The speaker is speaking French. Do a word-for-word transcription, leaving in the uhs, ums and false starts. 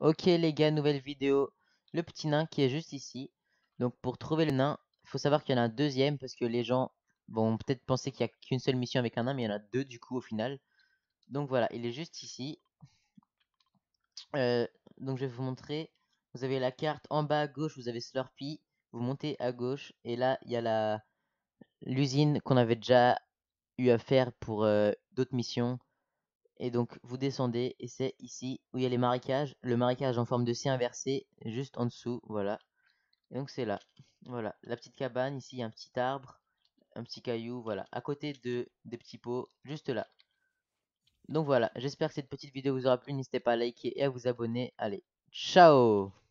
Ok les gars, nouvelle vidéo. Le petit nain qui est juste ici. Donc pour trouver le nain, il faut savoir qu'il y en a un deuxième parce que les gens vont peut-être penser qu'il n'y a qu'une seule mission avec un nain, mais il y en a deux du coup au final. Donc voilà, il est juste ici. Euh, donc je vais vous montrer. Vous avez la carte en bas à gauche, vous avez Slurpee. Vous montez à gauche et là il y a la l'usine qu'on avait déjà eu à faire pour euh, d'autres missions. Et donc vous descendez et c'est ici où il y a les marécages. Le marécage en forme de C inversé, juste en dessous, voilà. Et donc c'est là. Voilà, la petite cabane, ici il y a un petit arbre, un petit caillou, voilà. À côté de des petits pots, juste là. Donc voilà, j'espère que cette petite vidéo vous aura plu. N'hésitez pas à liker et à vous abonner. Allez, ciao!